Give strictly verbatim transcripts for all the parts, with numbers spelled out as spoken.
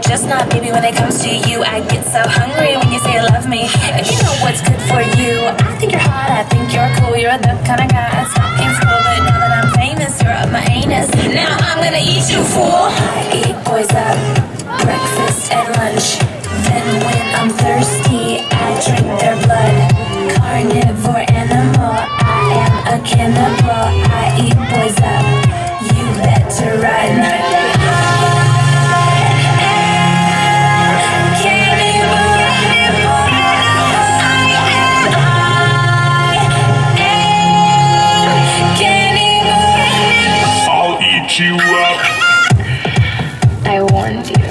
just not, baby. When it comes to you, I get so hungry when you say you love me. If you know what's good for you, I think you're hot, I think you're cool. You're the kind of guy I'd stop in school, but now that I'm famous, you're up my anus. Now I'm gonna eat you, fool. I eat boys up, breakfast and lunch. Then when I'm thirsty, I drink their blood. Carnivore animal, I am a cannibal. I eat boys up, you better run. You up. I warned you.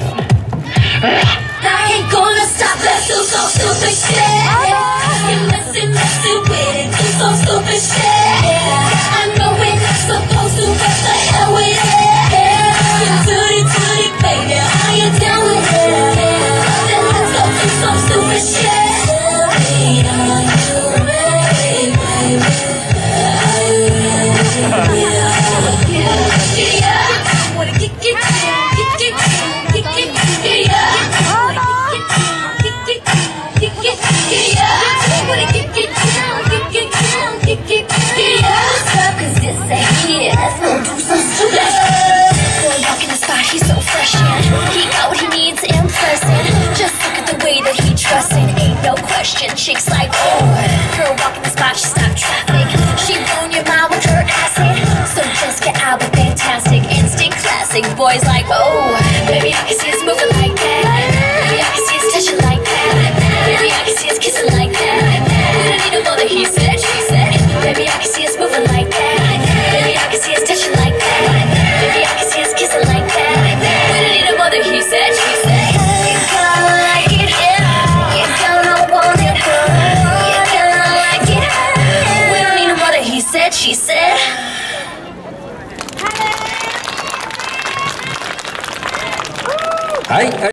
I ain't gonna stop, let's do some stupid shit. You're messing, messing with it, do some stupid shit. I know we're not supposed to, but the hell with it. You tootie tootie, baby, are you down with it? Then let's go do some stupid shit. Are you ready, baby? Are you ready? Chicks like, oh, girl walking the spot, she stopped traffic. She blown your mind with her acid. So just get out with fantastic, instant classic. Boys like, oh, baby, I can see us moving like that. Baby, I can see us touching like that. Baby, I can see us kissing like that. We don't need no mother, he said, she said. Baby, I can see us moving like that. Baby, I can see us touching like that. Baby, I can see us kissing like that. We don't need no mother, he said, she said. She said Hi.